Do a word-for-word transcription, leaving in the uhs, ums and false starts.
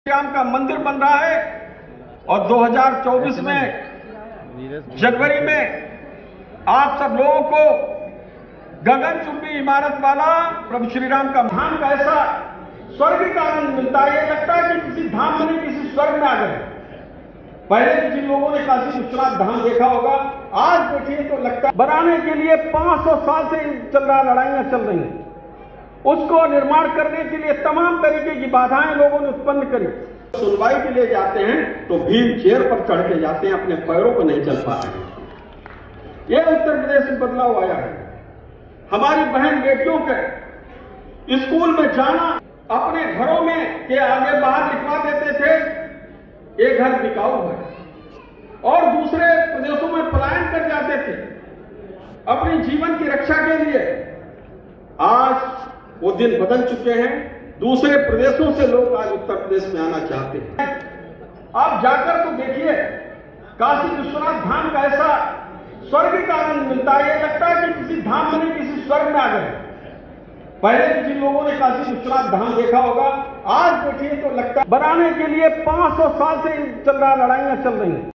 राम का मंदिर बन रहा है और दो हज़ार चौबीस में जनवरी में आप सब लोगों को गगनचुंबी इमारत वाला प्रभु श्री राम का धाम का ऐसा स्वर्ग का आनंद मिलता है। ये लगता है कि किसी धाम में नहीं किसी स्वर्ग में आ गए। पहले जिन लोगों ने काशी विश्वनाथ धाम देखा होगा, आज देखिए तो लगता है बनाने के लिए पांच सौ साल से चल रहा लड़ाइयां चल रही हैं। उसको निर्माण करने के लिए तमाम तरीके की बाधाएं लोगों ने उत्पन्न करी। सुनवाई के लिए जाते हैं तो व्हील चेयर पर चढ़ के जाते हैं, अपने पैरों पर नहीं चल पा रहे। यह उत्तर प्रदेश में बदलाव आया है। हमारी बहन बेटियों के स्कूल में जाना अपने घरों में के आगे बाहर लिखवा देते थे, एक घर बिकाऊ है, और दूसरे प्रदेशों में पलायन कर जाते थे अपनी जीवन की रक्षा के लिए। आज वो दिन बदल चुके हैं। दूसरे प्रदेशों से लोग आज उत्तर प्रदेश में आना चाहते हैं। आप जाकर तो देखिए, काशी विश्वनाथ धाम का ऐसा स्वर्ग का आनंद मिलता है। ये लगता है कि किसी धाम में नहीं किसी स्वर्ग में आ गए। पहले जिन लोगों ने काशी विश्वनाथ धाम देखा होगा, आज देखिए तो लगता है बनाने के लिए पांच सौ साल से चल रहा लड़ाइयां चल रही हैं।